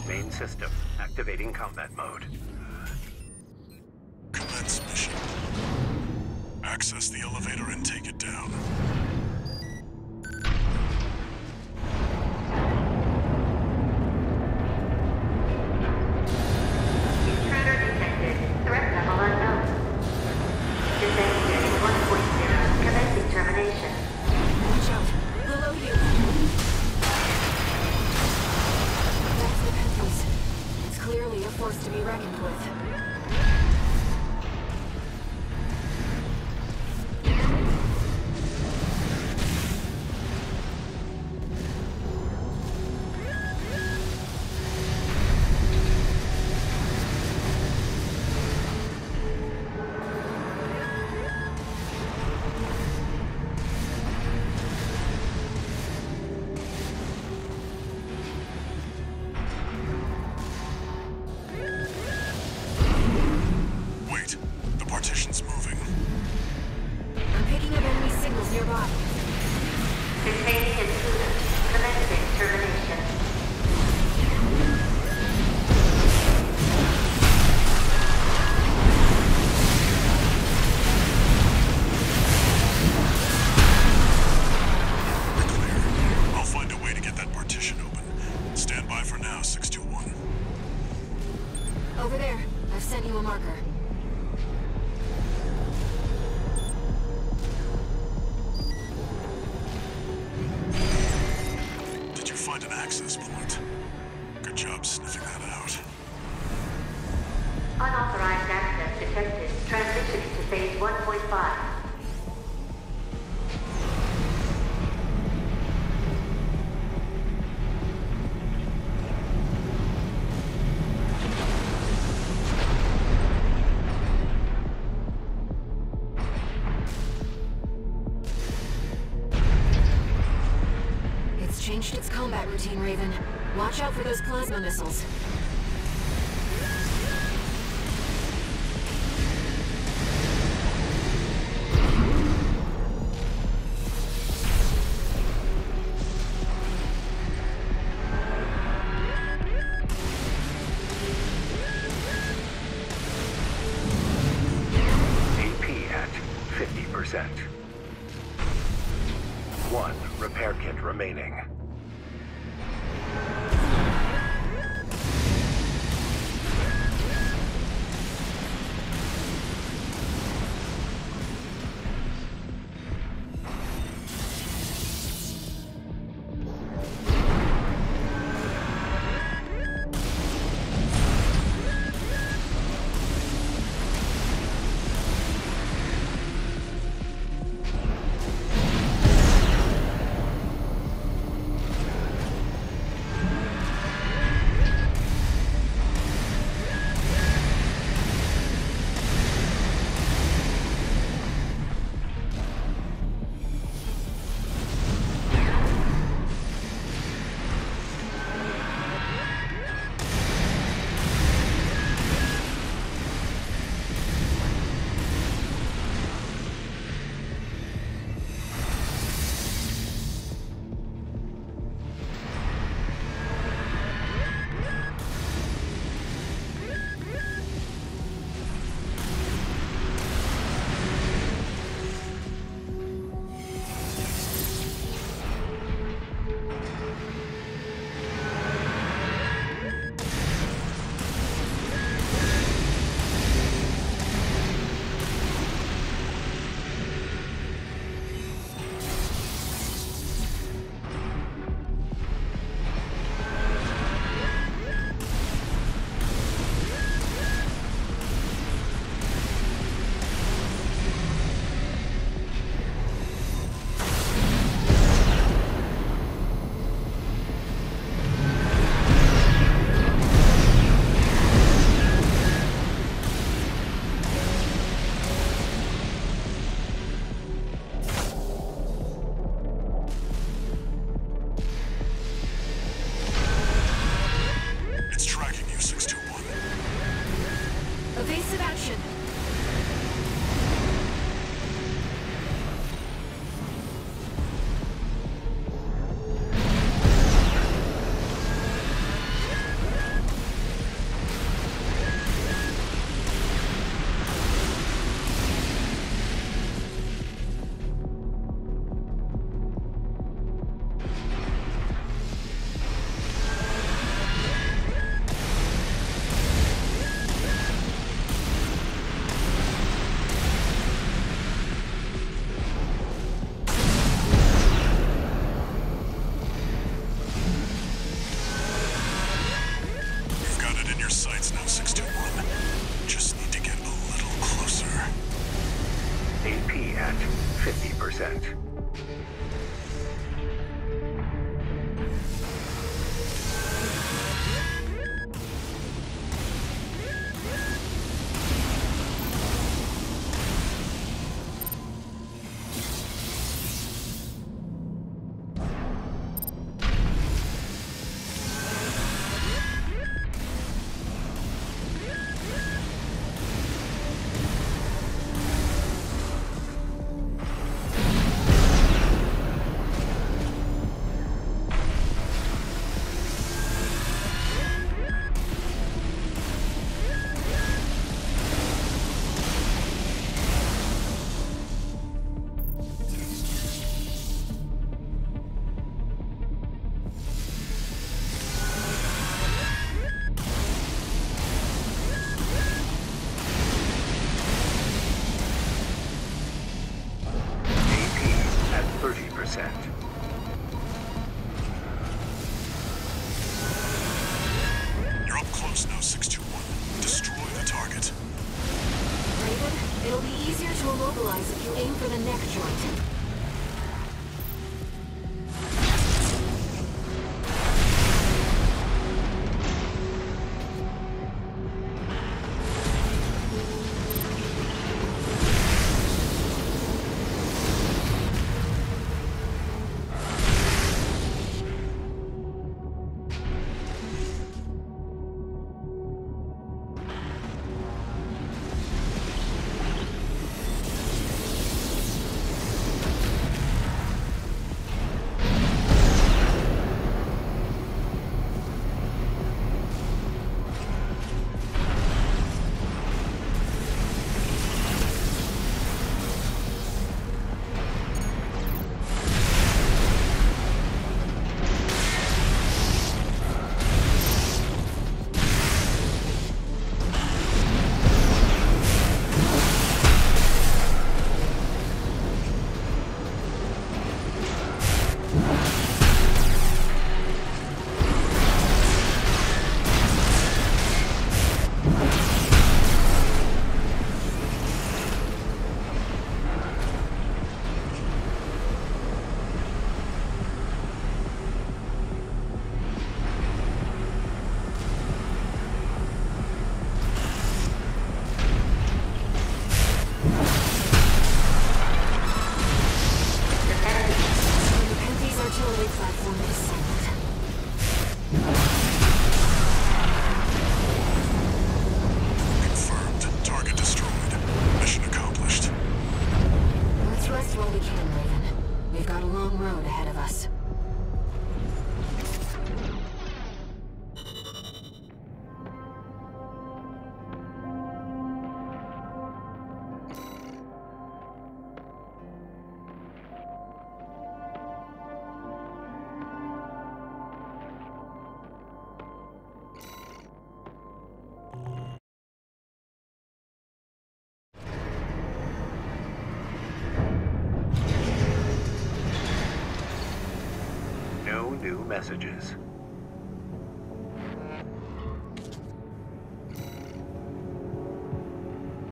Main system, activating combat mode. Commence mission. Access the elevator and take it down. Intruder detected. Threat level unknown. Descending 1.0. Commencing termination. Watch out. Below you. That's the Pentheus. It's clearly a force to be reckoned with. Wait, the partition's moving. I'm picking up enemy signals nearby. Containing intruder. Commencing termination. We're clear. I'll find a way to get that partition open. Stand by for now, 621. Over there. I've sent you a marker. Did you find an access point? Good job sniffing that out. Unauthorized access detected. Transitioning to phase 1.5. It's changed its combat routine, Raven. Watch out for those plasma missiles. AP at 50%. 1 repair kit remaining. for the neck joint. No new messages.